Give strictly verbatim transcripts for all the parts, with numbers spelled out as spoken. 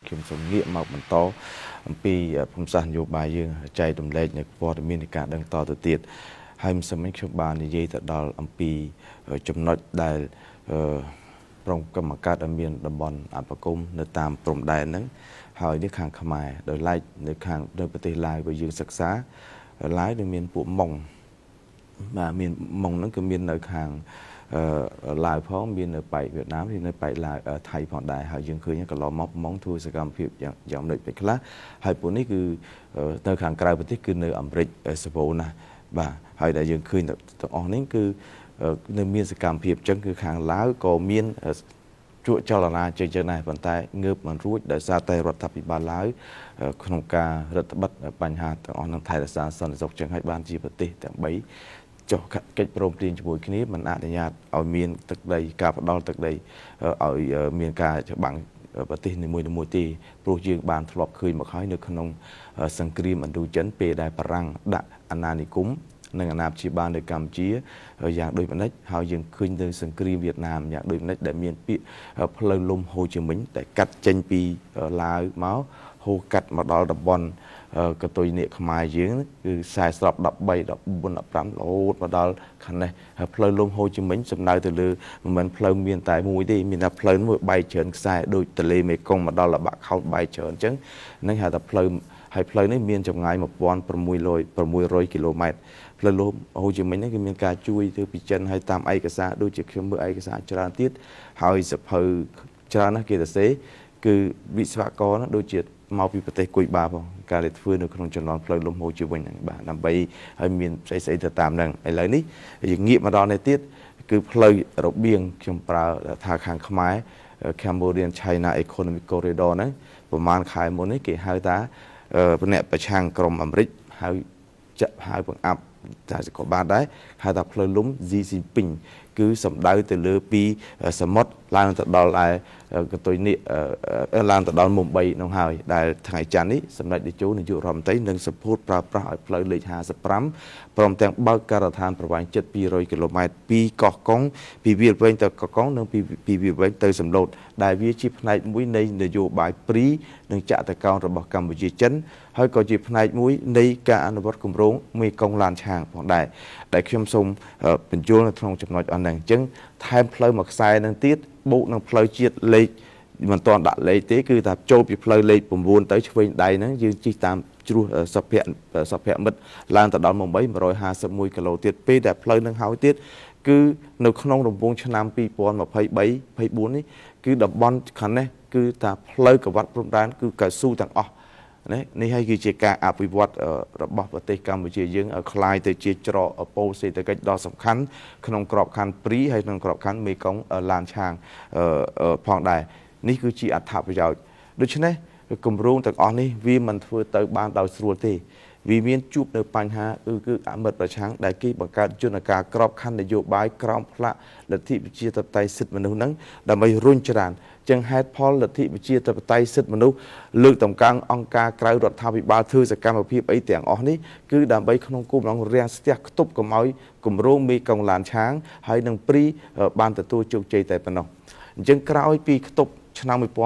ខ្ញុំសូមងាកមកបន្តអំពីភូមិសាស្ត្រនយោបាយយើងចែករំលែកនៅព័ត៌មាននៃការដឹងតទៅទៀតហើយមិនសិនខ្ញុំបាននិយាយទៅដល់អំពីចំណុចដែលក្រុមកម្មការដែលមានតំបន់អភិគមនៅតាមព្រំដែនហ្នឹងហើយនេះខាងខ្មែរដោយឡែកនៅខាងនៅប្រទេសឡាវបើយើងសិក្សាឡាវនឹងមានពួកម៉ុងបាទមានម៉ុងហ្នឹងគឺមាននៅខាងឡាវផងមាននៅប៉ែកវៀតណាមមាននៅប៉ែកឡាវថៃផងដែរហើយយើងឃើញកន្លងមកម៉ុងធ្វើសកម្មភាពយ៉ាងយ៉ាងដូចពេលខ្លះហើយពួកនេះគឺនៅខាងក្រៅប្រទេសគឺនៅអាមេរិកសវោណាបាទហើយដែលយើងឃើញទាំងអស់នេះគឺនៅមានសកម្មភាពអញ្ចឹងគឺខាងឡាវក៏មានជួចចលនាចេញចឹងដែរប៉ុន្តែងើបមិនរួចដោយសារតែរដ្ឋាភិបាលឡាវក្នុងការរដ្ឋបិទបញ្ហាទាំងអស់នឹងថែរក្សាសន្តិសុខចឹងឲ្យបានជាប្រទេសទាំងបីចុះកិច្ចព្រមព្រៀងជាមួយគ្នាមិនអនុញ្ញាតឲ្យមានទឹកដីការផ្ដាល់ទឹកដីឲ្យមានការច្បាំងប្រទេសនីមួយៗទេព្រោះយើងបានធ្លាប់ឃើញមកហើយនៅក្នុងសង្គ្រាមឥណ្ឌូចិនពេលដែលបារាំងដាក់អាណានិគមនិងអាណាព្យាបាលនៅកម្ពុជាយ៉ាងដូចម្ដេចហើយយើងឃើញនៅសង្គ្រាមវៀតណាមយ៉ាងដូចម្ដេចដែលមានពាក្យផ្លូវលំហូជីមិញដែលកាត់ចេញពីឡាវមកហូរកាត់មកដល់តំបន់កតុយនេខ្មែរយើងគឺខ្សែស្របដប់បី ដប់បួន ដប់ប្រាំរហូតមកដល់ខាងនេះផ្លូវលំហូជីមិញសំដៅទៅលើមិនមែនផ្លូវមានតែមួយទេមានតែផ្លូវមួយបែកច្រើនខ្សែដូចទន្លេមេគង្គមកដល់លបាក់ខោតបែកច្រើនអញ្ចឹងហ្នឹងហៅថាផ្លូវហើយផ្លូវនេះមានចម្ងាយ một nghìn sáu trăm គីឡូម៉ែត្រផ្លូវលំហូជីមិញនេះគឺមានការជួយទៅពីចិនហើយតាមឯកសារដូចជាខ្ញុំមើលឯកសារច្រើនទៀតហើយសភៅច្រើនណាស់គេទៅសេគឺវិស្វករណាដូចជាមកពីប្រទេសគុយបាផងការដែលធ្វើនៅក្នុងចំណងផ្លូវលំហូជីវិញហ្នឹងបាទដើម្បីឲ្យមានផ្សេងស្អីទៅតាមហ្នឹងឥឡូវនេះយើងងាកមកដល់នេះទៀតគឺផ្លូវរបៀងខ្ញុំប្រើថាខាងខ្មែរ Cambodian China Economic Corridor ហ្នឹងប្រហែលខែមុននេះគេហៅថាអ្នកប្រឆាំងក្រមអាមេរិកហើយចាក់ហើយបង្អាប់តែក៏បានដែរហៅថាផ្លូវលំ Xi Jinping គឺសំដៅទៅលើពីសមុទ្រឡើងទៅដល់ឯកតុយនេះឡើងទៅដល់មុំបីនោះហើយដែលថ្ងៃច័ន្ទនេះសម្ដេចតេជោនាយករដ្ឋមន្ត្រីនឹងសម្ពោធប្រើប្រាស់ឲ្យផ្លូវលេខห้าสิบห้าព្រមទាំងបើកការដ្ឋានប្រវែងជិតពីររយគីឡូម៉ែត្រពីកោះកុងពីវាលវែងទៅកោះកុងនិងពីពីវាលវែងទៅសំឡូតដែលវាជាផ្នែកមួយនៃនយោបាយព្រីនិងចក្រកោណរបស់កម្ពុជាចិនហើយក៏ជាផ្នែកមួយនៃការអនុវត្តគម្រោងមេគង្គឡានឆាងផងដែរដែលខ្ញុំសូមបញ្យល់នៅក្នុងចំណុចអស់ហ្នឹងអញ្ចឹងថែមផ្លូវមួយខ្សែនឹងទៀតបូកនឹងផ្លូវជាតិលេខមិនទាន់ដាក់លេខទេគឺថាចូលពីផ្លូវលេខnineទៅឆ្វេងដៃហ្នឹងយើងជិះតាមជ្រោះសុភ័ក្រសុភ័ក្រមិត្តឡើងទៅដល់មុំបីone hundred fifty-oneគីឡូទៀតពេលដែលផ្លូវនឹងហើយទៀតគឺនៅក្នុងរង្វង់ឆ្នាំtwenty twenty-three 24នេះគឺតំបន់ខាងនេះគឺថាផ្លូវកវ៉ាត់ព្រំដែនគឺកៅស៊ូទាំងអស់នេះនេះហើយគឺជាការអភិវឌ្ឍរបស់ប្រទេសកម្ពុជាយើងឲ្យคล้ายទៅជាច្រកពោលសេដ្ឋកិច្ចដ៏សំខាន់ក្នុងក្របខ័ណ្ឌព្រីហើយក្នុងក្របខ័ណ្ឌមេគង្គឡានឆាងផងដែរនេះគឺជាអត្ថប្រយោជន៍ដូច្នេះគម្រោងទាំងអស់នេះវាមិនធ្វើទៅបានដោយស្រួលទេវាមានជួបនៅបញ្ហាគឺគឺអមិតប្រឆាំងដែលគេបង្កើតយន្តការក្របខ័ណ្ឌនយោបាយក្រោមផ្លាកលទ្ធិប្រជាធិបតេយ្យសិទ្ធិមនុស្សហ្នឹងដើម្បីរុញច្រានចឹងហេតុផលលទ្ធិប្រជាធិបតេយ្យសិទ្ធិមនុស្សលើកតម្កើងអង្គការក្រៅរដ្ឋាភិបាលធ្វើសកម្មភាពអីទាំងអស់នេះគឺដើម្បីក្នុងគោលបំណងរាំងស្ទះខ្ទប់កុំឲ្យគម្រោងមេគង្គឡានឆាងហើយនឹងព្រីបានទទួលជោគជ័យតែប៉ុណ្ណោះអញ្ចឹងក្រោយពីខ្ទប់ឆ្នាំnineteen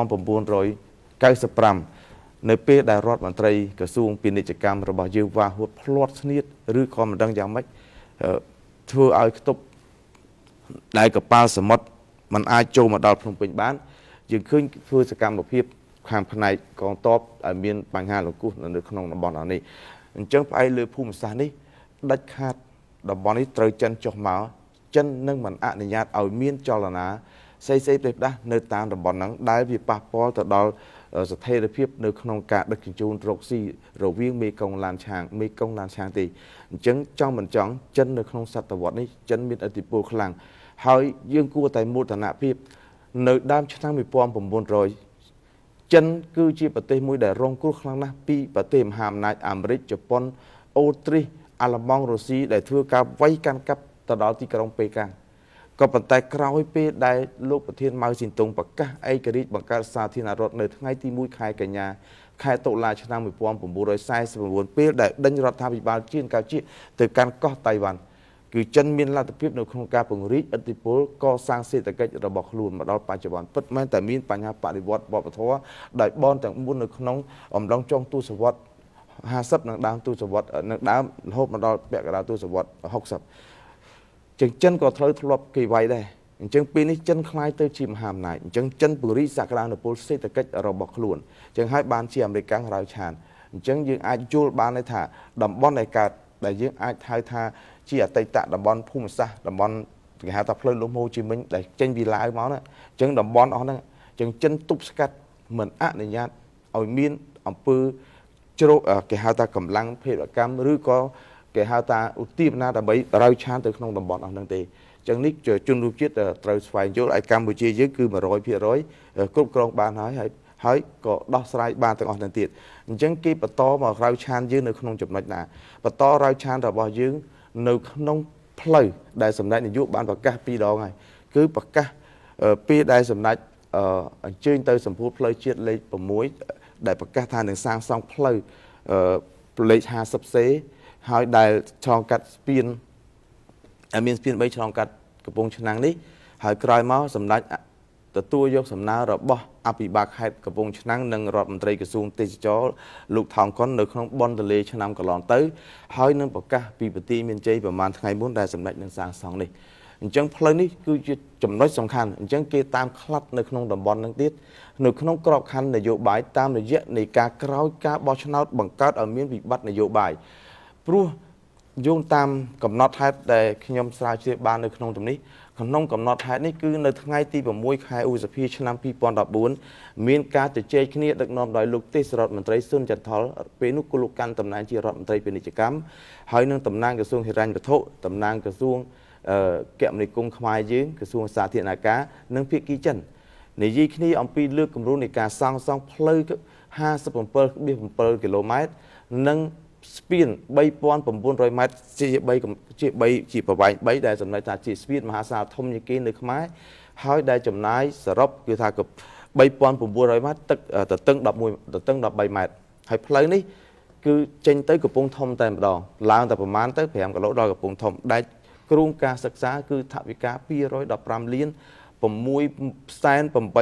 ninety-fiveនៅពេលដែលរដ្ឋមន្ត្រីក្រសួងពាណិជ្ជកម្មរបស់យើងវ៉ាហួតផ្លាត់ស្នៀតឬក៏មិនដឹងយ៉ាងម៉េចធ្វើឲ្យខ្ទប់ដែលកប៉ាល់សមុទ្រมันអាចចូលមកដល់ភ្នំពេញបានយើងឃើញធ្វើសកម្មភាពខាងផ្នែកកងទ័ពដែលមានបញ្ហាលង្គុះនៅក្នុងតំបន់នេះអញ្ចឹងផ្អែកលើភូមិសាស្ត្រនេះដាច់ខាតតំបន់នេះត្រូវចិនចុះមកចិននឹងមិនអនុញ្ញាតឲ្យមានចលនាស្អីស្អីផ្លេចផ្ដាស់នៅតាមតំបន់ហ្នឹងដែលវាប៉ះពាល់ទៅដល់ស្ថិរភាពនៅក្នុងការដឹកជញ្ជូនរកស៊ីរវាងមេគង្គឡានឆាងមេគង្គឡានឆាងទេអញ្ចឹងចង់មិនចង់ចិននៅក្នុងសតវត្សនេះចិនមានឥទ្ធិពលខ្លាំងហើយយើងគួរតែមោទនភាពនៅដើមឆ្នាំnineteen hundredចិនគឺជាប្រទេសមួយដែលរងគ្រោះខ្លាំងណាស់ពីប្រទេសមហាអំណាចអាមេរិកជប៉ុនអូទ្រីសអាល្លឺម៉ង់រុស្ស៊ីដែលធ្វើការវាយកាន់កាប់ទៅដល់ទីក្រុងប៉េកាំងក៏ប៉ុន្តែក្រោយពេលដែលលោកប្រធានម៉ៅស៊ីនតុងប្រកាសឯករាជ្យបង្កើតសាធារណរដ្ឋនៅថ្ងៃទីoneខែកញ្ញាខែតុលាឆ្នាំnineteen forty-nineពេលដែលដេញរដ្ឋាភិបាលជៀនកម្ពុជាទៅកាន់កោះតៃវ៉ាន់គឺចិនមានលទ្ធភាពនៅក្នុងការពង្រីកឥទ្ធិពលកសាងសេដ្ឋកិច្ចរបស់ខ្លួនមកដល់បច្ចុប្បន្នពិតមែនតែមានបញ្ហាបដិវត្តវប្បធម៌ដោយបនទាំងបួននៅក្នុងអំឡុងចុងទសវត្សរ៍ห้าสิบនឹងដើមទសវត្សរ៍នឹងដើមរហូតមកដល់ពាក់កណ្ដាលទសវត្សរ៍หกสิบចឹងចិនក៏ត្រូវធ្លាប់គេវាយដែរអញ្ចឹងពេលនេះចិនខ្លាយទៅជាមហាអំណាចអញ្ចឹងចិនពង្រីកសក្តានុពលសេដ្ឋកិច្ចរបស់ខ្លួនអញ្ចឹងហើយបានជាអាមេរិករៅឆានអញ្ចឹងយើងអាចយល់បានថាតំបន់ដែលកើតដែលយើងអាចហៅថាជាអតីតតំបន់ភូមិសាស្ត្រតំបន់គេហៅថាផ្លូវលំហូជីមិញដែលចេញពីឡាវមកណាអញ្ចឹងតំបន់អស់ហ្នឹងអញ្ចឹងចិនទប់ស្កាត់មិនអនុញ្ញាតឲ្យមានអំពើជ្រោគេហៅថាកម្លាំងភេរវកម្មឬក៏គេហៅថាឧទាហរណ៍ដើម្បីរៅឆានទៅក្នុងតំបន់អស់ហ្នឹងទេចឹងនេះជនរួមជាតិត្រូវស្វែងយល់ឲ្យកម្ពុជាយើងគឺone hundred percentគ្រប់គ្រងបានហើយហើយហើយក៏ដោះស្រាយបានទាំងអស់ទាំងទៀតអញ្ចឹងគេបន្តមករៅឆានយើងនៅក្នុងចំណុចណាបន្តរៅឆានរបស់យើងនៅក្នុងផ្លូវដែលសម្ដេចនាយកបានប្រកាសពីរដងហើយគឺប្រកាសពេលដែលសម្ដេចអញ្ជើញទៅសម្ពោធផ្លូវជាតិលេខsixដែលប្រកាសថានឹងសាងសង់ផ្លូវលេខห้าสิบ សេហើយដែលឆ្លងកាត់ស្ពានមានស្ពាន3ឆ្លងកាត់កំពង់ឆ្នាំងនេះហើយក្រោយមកសម្ដេចទទួលយកសំណើរបស់អភិបាលខេត្តកំពង់ឆ្នាំងនិងរដ្ឋមន្ត្រីក្រសួងទេសចរលោកថោងកុននៅក្នុងបនទលេឆ្នាំកន្លងទៅហើយនឹងប្រកាសពីប្រទីមានជ័យប្រមាណថ្ងៃមុនដែលសម្ដេចនឹងសាងសង់នេះអញ្ចឹងផ្លូវនេះគឺជាចំណុចសំខាន់អញ្ចឹងគេតាមខ្លាត់នៅក្នុងតំបន់នឹងទៀតនៅក្នុងក្របខ័ណ្ឌនយោបាយតាមរយៈនៃការក្រោយការបោះឆ្នោតបង្កើតឲ្យមានវិបត្តិនយោបាយព្រោះយោងតាមកំណត់ហេតុដែលខ្ញុំស្រាវជ្រាវបាននៅក្នុងទំនេះក្នុងកំណត់ហេតុនេះគឺនៅថ្ងៃទីsixខែឧសភាឆ្នាំtwo thousand fourteenមានការជជែកគ្នាដឹកនាំដោយលោកទេសរដ្ឋមន្ត្រីស៊ុនចន្ទថលពេលនោះគឺលោកកាន់តំណែងជារដ្ឋមន្ត្រីពាណិជ្ជកម្មហើយនឹងតំណាងក្រសួងហិរញ្ញវត្ថុតំណាងក្រសួងគមនាគមន៍ខ្មែរយើងក្រសួងសាធារណការនិងភាគីចិននិយាយគ្នាអំពីលើកគម្រោងនៃការសាងសង់ផ្លូវfifty-seven point sevenគីឡូម៉ែត្រនិងស្ពានthree thousand nine hundredម៉ែត្រជា3ជា3ជាប្រវែង3ដែលចំណែកថាជាស្ពានមហាសាលធំជាងគេនៅខ្មែរហើយដែលចំណាយសរុបគឺថាthree thousand nine hundredម៉ែត្រទឹកទទឹងelevenទទឹងthirteenម៉ែត្រហើយផ្លូវនេះគឺចេញទៅកំពង់ធំតែម្ដងឡើងតែប្រមាណទៅfiveគីឡូដល់កំពង់ធំដែលគ្រោងការសិក្សាគឺថវិកាtwo hundred fifteenលានsixសែនeight eight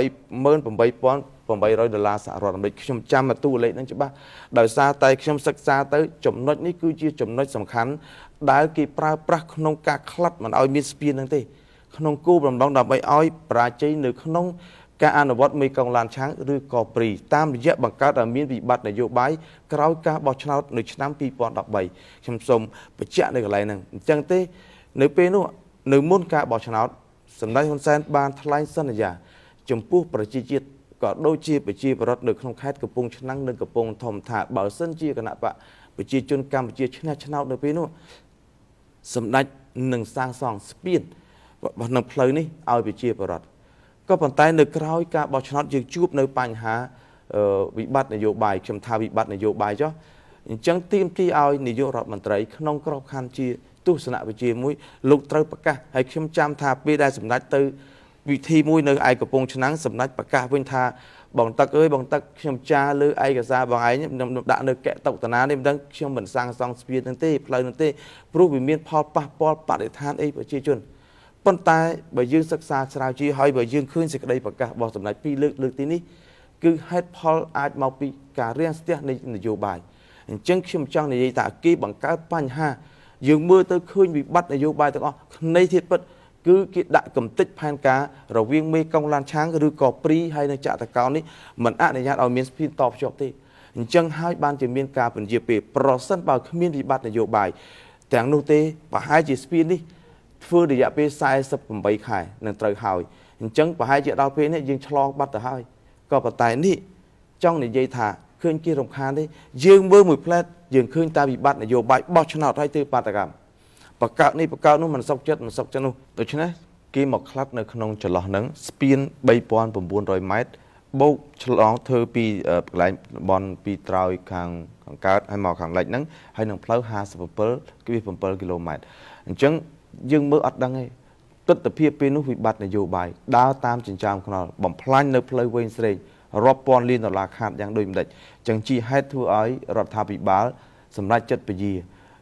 eightដុល្លារសហរដ្ឋអាមេរិកខ្ញុំចាំមកតួលេខហ្នឹងច្បាស់ដោយសារតែខ្ញុំសិក្សាទៅចំណុចនេះគឺជាចំណុចសំខាន់ដែលគេប្រើប្រាស់ក្នុងការខ្លាត់មិនឲ្យមានស្ពានហ្នឹងទេក្នុងគោលបំណងដើម្បីឲ្យប្រជាជននៅក្នុងការអនុវត្តមេកុងឡានឆាងឬក៏ព្រីតាមរយៈបង្កើតឲ្យមានវិបត្តិនយោបាយក្រោយការបោះឆ្នោតនៅឆ្នាំtwo thousand thirteenខ្ញុំសូមបញ្ជាក់នៅកន្លែងហ្នឹងអញ្ចឹងទេនៅពេលនោះនៅមុនការបោះឆ្នោតសម្ដេចហ៊ុនសែនបានថ្លែងសន្យាចំពោះប្រជាជាតិក៏ដូចជាប្រជាពលរដ្ឋនៅក្នុងខេត្តកំពង់ឆ្នាំងនិងកំពង់ធំថាបើសិនជាគណៈបកប្រជាជនកម្ពុជាឈ្នះឆ្នោតនៅពេលនោះសម្ដេចនឹងសាងសង់ស្ពានរបស់នៅផ្លូវនេះឲ្យប្រជាពលរដ្ឋក៏ប៉ុន្តែនៅក្រៅការបោះឆ្នោតយើងជួបនៅបញ្ហាវិបត្តិនយោបាយខ្ញុំថាវិបត្តិនយោបាយចុះអញ្ចឹងទាមទារឲ្យនាយករដ្ឋមន្ត្រីក្នុងក្របខ័ណ្ឌជាទស្សនវិជ្ជាមួយលោកត្រូវប្រកាសហើយខ្ញុំចាំថាពេលដែលសម្ដេចទៅវិធីមួយនៅឯកំពង់ឆ្នាំងសម្ដេចប្រកាសវិញថាបងទឹកអើយបងទឹកខ្ញុំចារលើឯកសារបងឯងខ្ញុំដាក់នៅកែតុកតាណានេះមិនដឹងខ្ញុំមិនសាងសង់ស្ពាននឹងទេផ្លូវនឹងទេព្រោះវាមានផលប៉ះពាល់បរិស្ថានអីប្រជាជនប៉ុន្តែបើយើងសិក្សាស្រាវជ្រាវហើយបើយើងឃើញសេចក្តីប្រកាសរបស់សម្ដេចពីរលើកលើកទីនេះគឺហេតុផលអាចមកពីការរាំងស្ទះនៃនយោបាយអញ្ចឹងខ្ញុំចង់និយាយថាគេបង្កើតបញ្ហាយើងមើលទៅឃើញវិបត្តិនយោបាយទាំងអស់នៃធាតុពិតគឺគេដាក់កំទេចផែនការរវាងមេកុងឡានឆាងឬក៏ព្រីហើយនៅចតកោណនេះមិនអនុញ្ញាតឲ្យមានស្ពានតភ្ជាប់ទេអញ្ចឹងហើយបានជាមានការពន្យាពេលប្រសិនបើគ្មានវិបត្តិនយោបាយទាំងនោះទេប្រហែលជាស្ពាននេះធ្វើរយៈពេលforty-eightខែនឹងត្រូវហើយអញ្ចឹងប្រហែលជាដល់ពេលនេះយើងឆ្លងបាត់ទៅហើយក៏ប៉ុន្តែនេះចង់និយាយថាឃើញគេរំខានទេយើងមើលមួយផ្លែតយើងឃើញតែវិបត្តិនយោបាយបោះឆ្នោតហើយទៅបាតកម្មបកកើតនេះបកកើតនោះមិនសុខចិត្តមិនសុខចិត្តនោះដូច្នេះគេមកខ្លាត់នៅក្នុងចន្លោះហ្នឹងស្ពានthree thousand nine hundredម៉ែត្របូកឆ្លងធ្វើពីកន្លែងបនពីត្រើយខាងខាងកើតហើយមកខាងលិចហ្នឹងហើយនឹងផ្លូវfifty-seven point sevenគីឡូម៉ែត្រអញ្ចឹងយើងមើលអត់ដឹងទេទស្សនវិជ្ជាពេលនោះវិបត្តិនយោបាយដើរតាមចិញ្ចើមថ្នល់បំផ្លាញនៅផ្លូវវែងស្រេងរាប់ពាន់លានដុល្លារខាតយ៉ាងដូចម្ដេចអញ្ចឹងជាហេតុធ្វើឲ្យរដ្ឋាភិបាលសម្រាប់ចិត្តពជា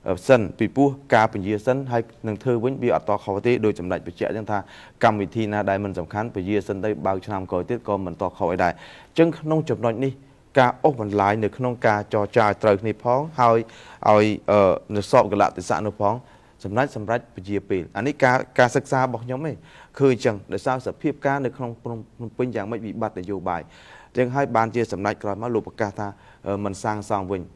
sân bị pu ca bị dìa sân hay nâng thơ vĩnh bị ở to khó thế đôi chấm lạnh bị trẻ chẳng tha cầm vị thi na đại mình sầm khán bị dìa sân đây bao nhiêu năm coi tiết con mình to khỏi đại chân nông chấm nói đi ca ốc mình lại nửa nông ca cho trai trời này phóng hay hay ờ nửa sọp cái lạ từ xã nửa phóng sầm nách sầm rách bị dìa pì anh ấy ca ca sắc xa bọc nhóm ấy khơi chẳng để sao sợ phiếp ca nửa không không pin dạng mấy bị bắt để vô bài chẳng hai bàn chia sầm nách rồi mà lục ca tha mình sang sang vinh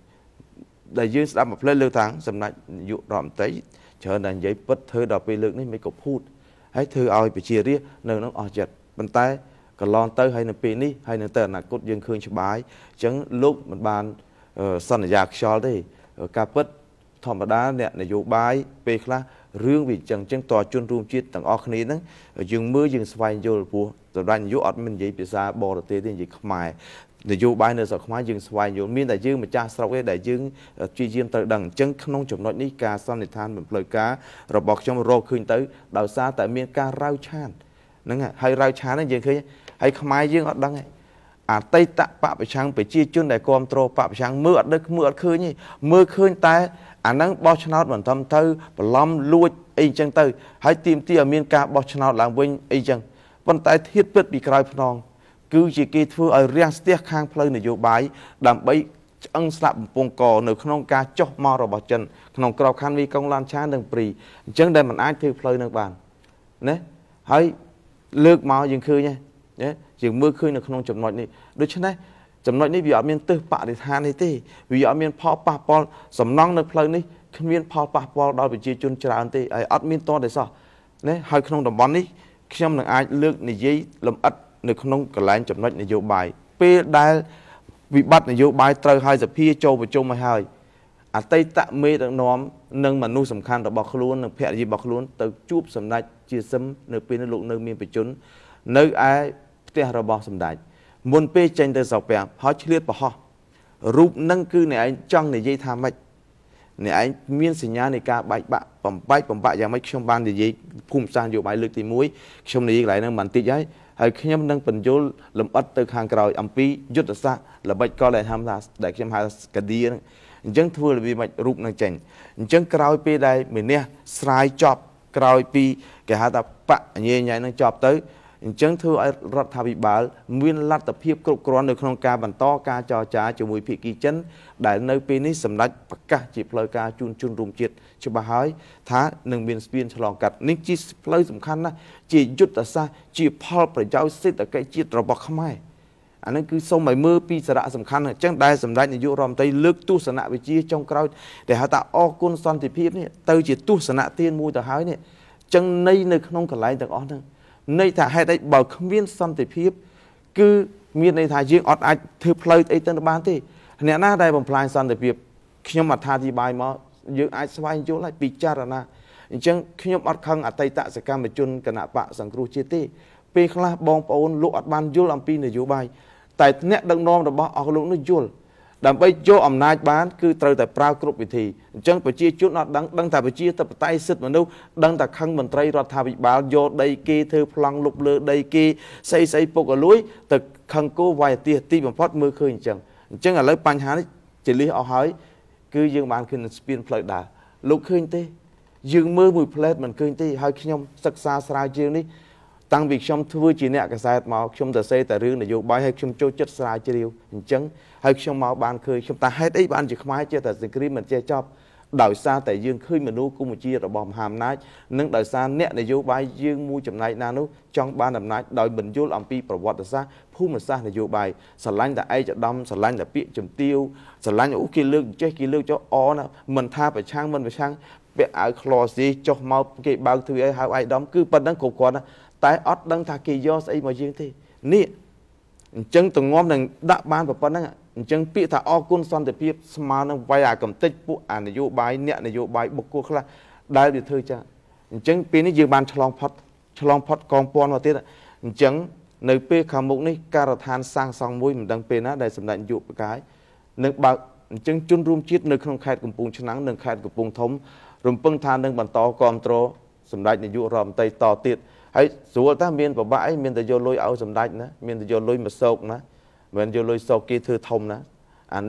đại dương đã một lên lưu tháng sầm nách dụ rộm tới chờ nên giấy bất thơ đọc về lượng này mấy cục hút hãy thơ ao bị chia riêng nơi nó ở chật bàn tay còn lon tới hay là pin đi hay là tờ là cốt dương khơi cho bái chẳng lúc mình bàn sân giặc cho đấy ca bất thòng đá nè là dụ bái về là riêng vì chẳng chẳng tòa chuyên rùm chiết tầng ở khní đó dương mưa dương xoay vô bùa rồi đang dụ ọt mình giấy bị ra bò được tế thì gì không mài để dụ bài nơi sọc hóa dương xoay vô miên đại dương mà cha sau cái đại dương truy diêm tới đằng chân không chụp nói ní ca son để than một lời cá rồi bọc trong rô khơi tới đào xa tại miền ca rau chan nâng hay rau chan nó dương khơi hay không ai dương ọt đằng này à tây tạ bạ bị sáng bị chia chuyên đại con trâu bạ bị sáng mưa đất mưa khơi nhỉ mưa khơi tai anh đang bao nhiêu năm thầm thơ và lom lui y chân tư hãy tìm tìm ở miền ca bao nhiêu năm làm vinh y chân vận tải thiết bị bị cài phồng cứ chỉ kia thưa ở riêng stick khang plei này vô bái đầm bấy ăn sạp bông cò nửa không ca chóc mò rồi bỏ chân không cầu khăn vi công lan chán đừng prì chân đây mình ai thưa plei nước bàn nè hãy lược mò dừng khơi nha nhé dừng mưa khơi nửa không chậm nói này đối chứ này chấm nói ní vì ở miền tư bạ để than này tê vì ở miền pop pop pop sầm nong nơi plei ní miền pop pop pop đó bị chia chun chả ăn tê ai ở miền to để sao nè hai không đồng bón ní khi em ai lược này dây làm ắt nửa không cả lại chấm nói này vô bài p đai bị bắt này vô bài trời hai giờ pia châu và châu mà hai à tây tạ mê được nóm nâng mà nuôi sầm khăn được bọc luôn nâng phe gì bọc luôn từ chúp sầm đại chia sâm nửa pin nửa lụng nửa miền bị chốn nơi ai phe rồi bọc sầm đại muốn pe tranh từ dọc bè họ chỉ liệt bảo họ rụp nâng cư này anh trong này dây tham mạch này anh miên sinh nhá này ca bạch bạ bẩm bạch bẩm bạ dạng mấy trong ban thì dây cùng sang dụ bài lực thì muối trong này lại nâng bản tị ấy hay khi nhâm nâng phần vô làm ớt từ hàng còi âm pi rút ra xa là bạch co lại tham gia để xem hai cái đi chẳng thua là vì mạch rụp nâng chành chẳng còi pi đây mình nè sai chop còi pi cái hai ta bạ nhẹ nhàng nâng chop tới chẳng thưa ai rất thà bị bảo nguyên lát tập hiệp cột cron được không ca bản to ca cho cha cho mùi phi kỳ chân đại nơi penis sầm đạch cả chỉ plei ca chun chun rùm chiết cho bà hỏi thá nâng biên spin cho lòng cắt nín chỉ plei sầm khăn na chỉ rút ở xa chỉ Paul phải giao xích ở cái chiết rồi bọc không ai anh ấy cứ sông mày mưa pi sạ sầm khăn chẳng đại sầm đạch này vô ròm tây lướt tu sạ bị chia trong cõi để họ tạo o côn son thì hiệp này tây chỉ tu sạ tiên mùi tờ hái này chẳng nay nơi không còn lại tờ on nữa nơi thà hay đấy bảo không biết son thì phiếp cứ miền này thà riêng ọt ai thưa plei ấy tên ban thế nè na đây bằng plei son thì phiếp khi mà thà thì bài mà dương ai xoay chỗ lại bị cha na chẳng khi mà ọt khăng ở tây tạ sẽ cam một chun cả nạ bạ sang cru chia tê pe khla bong ôn lụa ọt ban vô làm pin để vô bài tại nè đằng nom là bao ở lụa nó vô đam bây vô ẩm nai bán cứ từ tại prao cướp bị thì chẳng phải chia chút nó đăng đăng tại phải chia tập tay xịt mà đâu đăng tại khăng mình trai rồi thà bị báo vô đây kia thưa plong lục lơ đây kia xây xây bốc ở lối từ khăng cố vài tia ti bằng phát mưa khơi chẳng chẳng là lấy pan há chỉ lý họ hỏi cứ dương bàn khi spin play đà lục khơi tê dương mưa mùi plate mình khơi tê hai khi nhom sắc xa xa dương đi tăng việc trong thưa chỉ nè cái sai màu trong tờ xây tại riêng để vô bài hay trong châu chất sai chưa điều chẳng hay trong máu bàn khơi chúng ta hết ấy bạn chỉ không ai chơi tạiสิ่งที่มันchơi cho đào xa tại dương khơi mình nuôi cung một chia rồi bom hàm nát nâng đào xa nè để vô bài dương mua chậm này na nút trong ban làm nát đòi mình vô làm pi bảo vật đào xa phu mà xa để vô bài sờ lanh tại ai chợ đâm sờ lanh là bị chầm tiêu sờ lanh ở kia lương chơi kia lương cho ó nè mình tha phải sang mình phải sang bị áo clo gì cho mau cái bao thứ ấy hai ai đóng cứ bên đằng cột quần tại ót đăng thà kỳ do xây mà riêng thế nè chân từng ngóm đằng đã ban và bên đằng chân pi thà o côn son thì pi smart nó vay à cầm tích phụ à này vô bài nè này vô bài bốc cô là đại được thôi cha chân pi này dương ban chlong pot chlong pot con pon vào tiết chân nơi pi khám mục này cà than sang song mũi mình đăng pi nó đại sầm đại dụ cái nơi bạc chân chun room chiết nơi không khai cùng bùng nắng nơi khai cùng bùng thống rồi bưng than nơi bàn to control sầm đại này dụ ròm tây to tiết hãy số ta miền vào bãi miền từ vô lôi áo sầm đại nữa miền từ vô lôi mà sọc nữa miền vô lôi sọc kia thư thông nữa anh ấy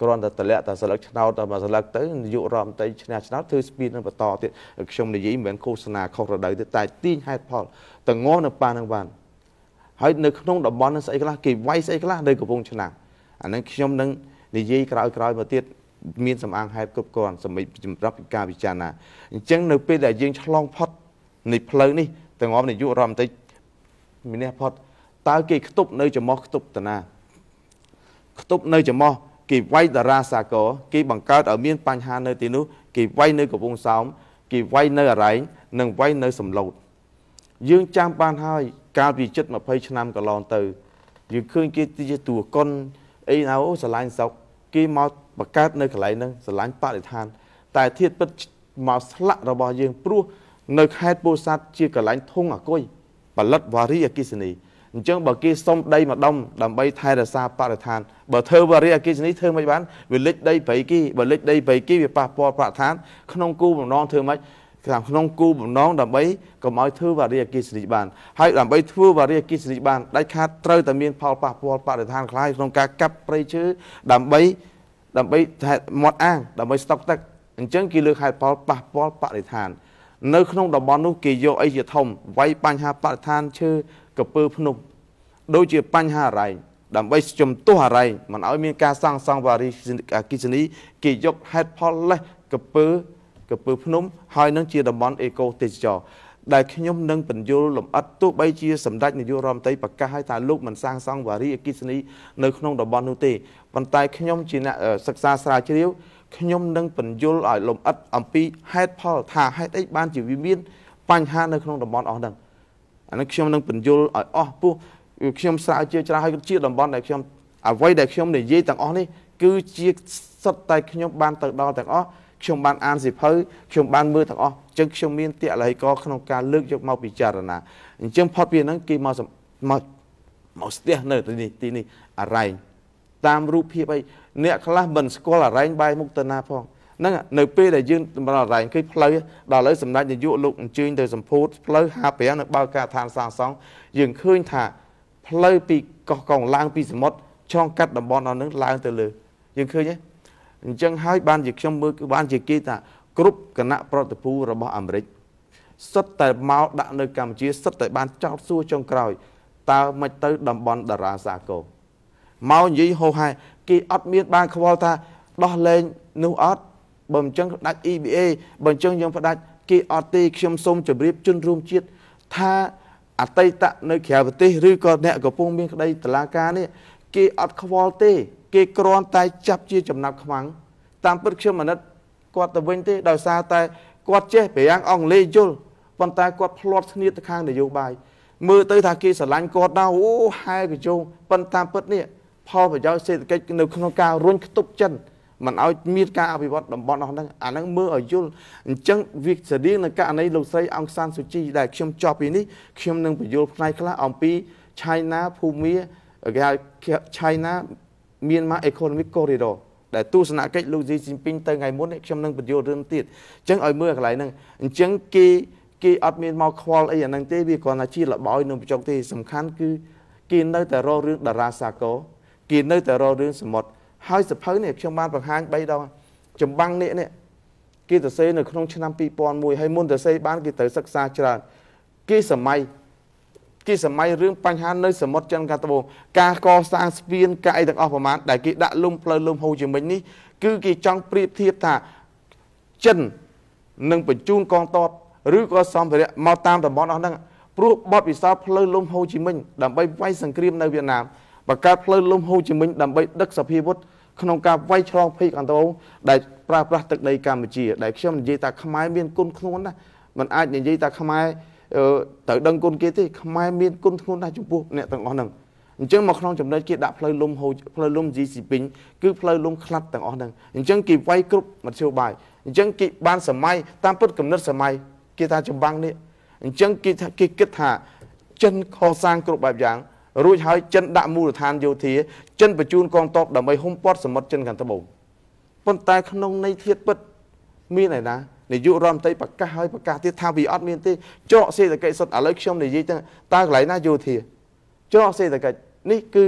គ្រាន់តែតម្លាក់តែស្លឹកឆ្នោតតែមកស្លឹកទៅនាយករដ្ឋមន្ត្រីឈ្នះឆ្នោតធ្វើស្ពីននឹងបន្តទៀតខ្ញុំនិយាយមិនមែនឃោសនាខុសរដូវទេតែទាញហេតុផលតងនៅប៉ានឹងបានហើយនៅក្នុងតំបន់នឹងស្អីខ្លះគេវាយស្អីខ្លះនៅកំពង់ឆ្នាំងអានឹងខ្ញុំនឹងនិយាយក្រោយក្រោយមកទៀតមានសំអាងហេតុគ្រប់គ្រាន់សម្រាប់សម្រាប់ការពិចារណាអញ្ចឹងនៅពេលដែលយើងឆ្លងផុតនៃផ្លូវនេះតងនាយករដ្ឋមន្ត្រីមាននេះផុតតើគេខ្ទប់នៅចំោះខ្ទប់តាណាខ្ទប់នៅចំោះគេវាយតារាសាគរគេបង្កើតឲ្យមានបញ្ហានៅទីនោះគេវាយនៅកំពង់សោមគេវាយនៅអរ៉ែងនិងវាយនៅសំឡូតយើងចាំបានហើយកាលពីជិតម្ភៃឆ្នាំកន្លងទៅយើងឃើញគេជាតួកុនអីណាអូស្រឡាញ់ស្រុកគេមកបង្កើតនៅកន្លែងហ្នឹងស្រឡាញ់បរិស្ថានតែធៀបពិតមកស្លាក់របស់យើងព្រោះនៅខេត្តពោធិ៍សាត់ជាកន្លែងធុងអាគុយផលិតវ៉ារីអគ្គិសនីអញ្ចឹងបើគេសុំដីម្ដុំដើម្បីថែរក្សាបរិស្ថានបើធ្វើវ៉ារីអគ្គិសនីធ្វើមិនបានវាលិចដីព្រៃគេបើលិចដីព្រៃគេវាប៉ះពាល់បរិស្ថានក្នុងគូបំណងធ្វើមិនខាងក្នុងគូបំណងដើម្បីកុំឲ្យធ្វើវ៉ារីអគ្គិសនីបានហើយដើម្បីធ្វើវ៉ារីអគ្គិសនីបានដាច់ខាតត្រូវតែមានផលប៉ះពាល់បរិស្ថានខ្លាំងក្នុងការកាប់ព្រៃឈើដើម្បីដើម្បីមាត់អាងដើម្បីស្តុកទឹកអញ្ចឹងគេលើកហេតុផលប៉ះពាល់បរិស្ថាននៅក្នុងតំបន់នោះគេយកអីជាធំវាយបញ្ហាបរិស្ថានឈើកពើភ្នំដូចជាបញ្ហាអរ៉ែងដើម្បីជំទាស់អរ៉ែងមិនឲ្យមានការសាងសង់វ៉ារីអគ្គិសនីគេយកហេតុផលលេះកពើកពើភ្នំហើយនឹងជាតំបន់អេកូទេសចរដែលខ្ញុំនឹងបញ្យល់លម្អិតទោះបីជាសម្ដេចនាយករដ្ឋមន្ត្រីប្រកាសឲ្យថាលោកមិនសាងសង់វ៉ារីអគ្គិសនីនៅក្នុងតំបន់នោះទេប៉ុន្តែខ្ញុំជាអ្នកសិក្សាស្រាវជ្រាវខ្ញុំនឹងបញ្យល់ឲ្យលម្អិតអំពីហេតុផលថាហេតុអីបានជាវាមានបញ្ហានៅក្នុងតំបន់អស់ហ្នឹងអានេះខ្ញុំនឹងបញ្យល់ឲ្យអស់ពោះខ្ញុំស្រាវជ្រាវច្រើនហើយជាតំបន់ដែលខ្ញុំអ្វីដែលខ្ញុំនិយាយទាំងអស់នេះគឺជាសុទ្ធតែខ្ញុំបានទៅដល់ទាំងអស់ខ្ញុំបានអានសិភៅខ្ញុំបានមើលទាំងអស់អញ្ចឹងខ្ញុំមានតល័យកក្នុងការលើកយកមកពិចារណាអញ្ចឹងផុតពីហ្នឹងគេមកមកមកស្ទះនៅទីនេះទីនេះអរ៉ែងតាមរូបភាពអីអ្នកខ្លះមិនស្គាល់អរ៉ែងបែរមុខទៅណាផងហ្នឹងនៅពេលដែលយើងដល់អរ៉ែងឃើញផ្លូវដល់ឥឡូវសម្ដេចនាយកលោកអញ្ជើញទៅសម្ពោធផ្លូវហាប្រាំងនៅបើកការដ្ឋានសាងសង់យើងឃើញថាផ្លូវពីកោះកុងឡើងពីសមុទ្រឆ្លងកាត់តំបន់អស់ហ្នឹងឡើងទៅលើយើងឃើញទេអញ្ចឹងហើយបានជាខ្ញុំមើលបានជាគេថាគ្រប់គណៈប្រតិភូរបស់អាមេរិកសុទ្ធតែមកដាក់នៅកម្ពុជាសុទ្ធតែបានចោទសួរចុងក្រោយតើមិនទៅតំបន់តារាសាគរមកនិយាយហោហែគេអត់មានបានខ្វល់ថាដោះលែងនោះអត់បើមិនចឹងផ្ដាច់ E B A បើមិនចឹងយើងផ្ដាច់គេអត់ទេខ្ញុំសូមជម្រាបជនរួមជាតិថាអតីតនៅក្រៅប្រទេសឬក៏អ្នកកំពុងមានក្តីតឡាការនេះគេអត់ខ្វល់ទេគេគ្រាន់តែចាប់ជាចំណាប់ខ្មាំងតាមពិតខ្ញុំអាណិតគាត់ទៅវិញទេដោយសារតែគាត់ចេះប្រាំងអង់គ្លេសយល់ប៉ុន្តែគាត់ផ្លាត់ស្នៀតទៅខាងនយោបាយមើលទៅថាគេស្រឡាញ់គាត់ដល់អូហែកញ្ជោប៉ុន្តែតាមពិតនេះផលប្រយោជន៍សេដ្ឋកិច្ចនៅក្នុងការរុញខ្ទប់ចិនមិនឲ្យមានការអភិវឌ្ឍតំបន់អស់ហ្នឹងអាហ្នឹងមើលឲ្យយល់អញ្ចឹងវាស្តៀងនឹងករណីលោកស្រីអង្គសានស៊ូជីដែលខ្ញុំចប់ពីនេះខ្ញុំនឹងបញ្យល់ផ្នែកខ្លះអំពី China ភូមាគេហៅ China Myanmar Economic Corridor ដែលទស្សនកិច្ចលោកស៊ីជីនពីងទៅថ្ងៃមុននេះខ្ញុំនឹងបញ្យល់រឿងទៀតអញ្ចឹងឲ្យមើលកន្លែងហ្នឹងអញ្ចឹងគេគេអត់មានមកខ្វល់អីអាហ្នឹងទេវាគ្រាន់តែជាលបោយនឹងបញ្ចុកទេសំខាន់គឺគេនៅតែរករឿងតារាសាគរគេនៅតែរករឿងសមុទ្រហើយសភៅនេះខ្ញុំបានបង្ហាញបីដងចម្បាំងនេះនេះគេទៅសេនៅក្នុងឆ្នាំពីរពាន់មួយហើយមុនទៅសេបានគេទៅសិក្សាច្រើនគេសម័យគេសម័យរឿងបញ្ហានៅសមុទ្រចិនកាត្បូងការកសាងស្ពានការអីទាំងអស់ប្រមាណដែលគេដាក់លុំផ្លូវលុំហូជីមិញនេះគឺគេចង់ប្រៀបធៀបថាចិននឹងបញ្ជូនកងទ័ពឬក៏សម្ភារៈមកតាមតំបន់អស់ហ្នឹងព្រោះបទពិសោធន៍ផ្លូវលុំហូជីមិញដើម្បីវាយសង្គ្រាមនៅវៀតណាមបង្កើតផ្លូវលំហូជីមិញដើម្បីដឹកសភាវុធក្នុងការវាយឆ្លងភេកអន្តរជាតិដែលប្រើប្រាស់ទឹកដីកម្ពុជាដែលខ្ញុំនិយាយថាខ្មែរមានគុណធ្ងន់ណាស់មិនអាចនិយាយថាខ្មែរត្រូវដឹងគុណគេទេខ្មែរមានគុណធ្ងន់ណាស់ចំពោះអ្នកទាំងអស់ហ្នឹងអញ្ចឹងមកក្នុងចំណុចគេដាក់ផ្លូវលំហូផ្លូវលំជីស៊ីពីងគឺផ្លូវលំខ្លាត់ទាំងអស់ហ្នឹងអញ្ចឹងគេវាយគ្រប់មធ្យោបាយអញ្ចឹងគេបានសម័យតាមពិតគំនិតសម័យគេថាចម្បាំងនេះអញ្ចឹងគេថាគេគិតថាចិនកសាងគ្រប់បែបយ៉ាងរួចហើយចិនដាក់មូលដ្ឋានយោធាចិនបញ្ជូនកងទ័ពដើម្បីហុំព័ទ្ធសមុទ្រចិនខាងត្បូងប៉ុន្តែក្នុងន័យធៀបពិតមានឯណានាយករដ្ឋមន្ត្រីប្រកាសហើយប្រកាសទៀតថាវាអត់មានទេច្រកសេដ្ឋកិច្ចសុទ្ធឥឡូវខ្ញុំនិយាយទៅតើកន្លែងណាយោធាច្រកសេដ្ឋកិច្ចនេះគឺ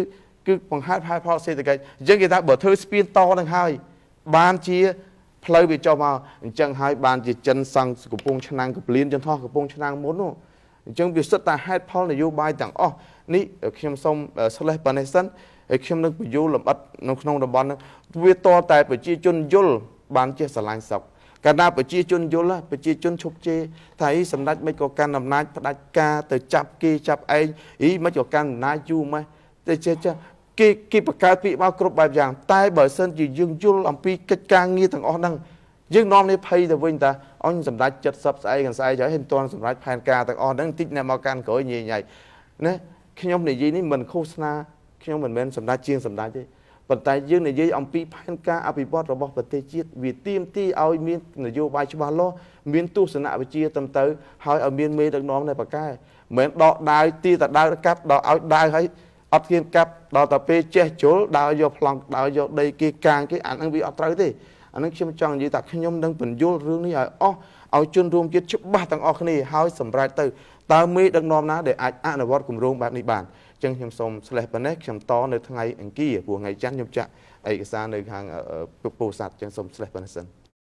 គឺបង្ហាត់ហើយផលសេដ្ឋកិច្ចអញ្ចឹងគេថាបើធ្វើស្ពានតនឹងហើយបានជាផ្លូវវាចុះមកអញ្ចឹងហើយបានជាចិនសង់កំពង់ឆ្នាំងកព្លានចន្ទោះកំពង់ឆ្នាំងមុននោះអញ្ចឹងវាសិតតែហេតុផលនយោបាយទាំងអស់នេះខ្ញុំសូមស្លេះប៉ុណ្ណេះសិនហើយខ្ញុំនឹងបញ្យល់លម្អិតនៅក្នុងតំបន់នោះវាតតែប្រជាជនយល់បានជាស្រឡាញ់សុខកាលណាប្រជាជនយល់ប្រជាជនឈប់ជេរថាអីសម្ដេចមិនក៏កាន់អំណាចផ្ដាច់ការទៅចាប់គេចាប់ឯងអីមិនក៏កាន់អំណាចយូរម៉េះតែចេះចេះគេគេបង្កើតពីមកគ្រប់បែបយ៉ាងតែបើសិនជាយើងយល់អំពីកិច្ចការងារទាំងអស់ហ្នឹងយើងនាំនេះភ័យទៅវិញតាអញសម្ដេចเจ็ดสิบស្អីកាន់ស្អីហើយមិនទាន់សម្ដេចផែនការទាំងអស់ហ្នឹងតិចណាស់មកកាន់ក្រោយញ៉ៃញ៉ៃណាខ្ញុំនិយាយនេះមិនឃោសនាខ្ញុំមិនមែនសម្ដេចជាងសម្ដេចទេប៉ុន្តែយើងនិយាយអំពីផែនការអភិវឌ្ឍរបស់ប្រទេសជាតិវាទាមទារឲ្យមាននយោបាយច្បាស់លាស់មានទស្សនវិជ្ជាត្រឹមត្រូវហើយឲ្យមានមេដឹកនាំនៅបកកែមិនមែនដកដាវទីតដាវកាប់ដល់ឲ្យដាវឲ្យអត់ហ៊ានកាប់ដល់តែពេលចេះជុលដើរយកប្លង់ដើរយកដីគេកាងគេអាហ្នឹងវាអត់ត្រូវទេអាហ្នឹងខ្ញុំចង់និយាយថាខ្ញុំនឹងបញ្យល់រឿងនេះឲ្យអស់ឲ្យជនរួមជាតិច្បាស់ទាំងអស់គ្នាហើយសម្រេចទៅតើមេដឹកនាំណាដែលអាចអនុវត្តគម្រោងបែបនេះបានអញ្ចឹងខ្ញុំសូមស្លេះប៉ុណ្ណេះខ្ញុំតនៅថ្ងៃអង្គារព្រោះថ្ងៃច័ន្ទខ្ញុំចាក់ឯកសារនៅខាងពុទ្ធពោធិ៍សាត់អញ្ចឹងសូមស្លេះប៉ុណ្ណេះសិន